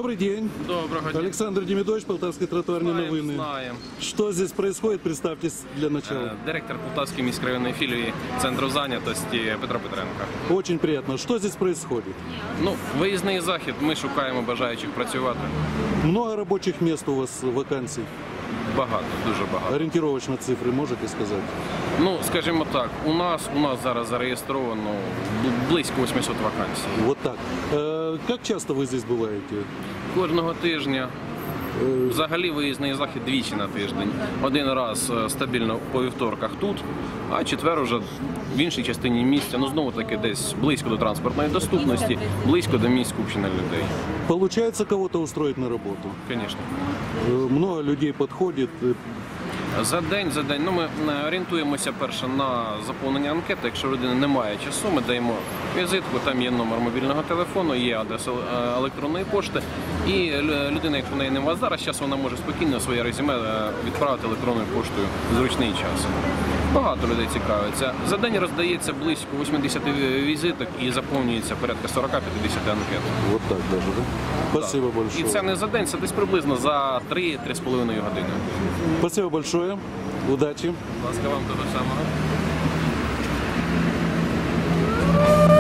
Добрый день. Доброго дня. Александр Демидович, Полтавские тротуарные новины. Знаем. Что здесь происходит? Представьтесь для начала. Директор Полтавської міськрайонної філії Центру зайнятості Петро Петренко. Очень приятно. Что здесь происходит? Ну, виїзний захід, ми шукаємо бажаючих працювати. Много рабочих мест у вас, вакансий? Багато, дуже багато. Ориентировочно цифры можете сказать? Ну, скажімо так, у нас зараз зареєстровано близько 800 вакансій. Вот так. Как часто вы здесь бываете? Кожного тижня. Взагалі виїзний захід двічі на тиждень. Один раз стабільно по вівторках тут, а четвер уже в іншій частині місця. Ну, знову таки десь близько до транспортної доступності, близько до місць скупчення людей. Получается кого-то устроить на работу? Звісно. Много людей подходит. За день, ну ми орієнтуємося перше на заповнення анкети. Якщо людина не має часу, ми даємо візитку, там є номер мобільного телефону, є адреса електронної пошти. І людина, якщо в неї немає зараз, вона може спокійно своє резюме відправити електронною поштою в зручний час. Багато людей цікавиться. За день роздається близько 80 візиток і заповнюється порядка 40-50 анкет. Вот так даже, да? Спасибо большое. І це не за день, це десь приблизно за 3-3,5 години. Спасибо большое. Удачи. Будь ласка, вам того самого.